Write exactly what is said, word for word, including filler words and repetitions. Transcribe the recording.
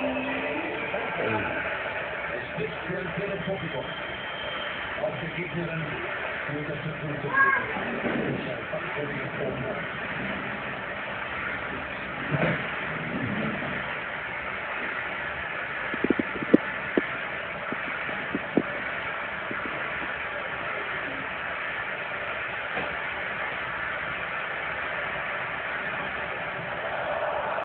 Es spricht für ein faires Publikum. Auch der Gegnerin die Unterstützung zu geben. Das ist ein Fachprofi im Format.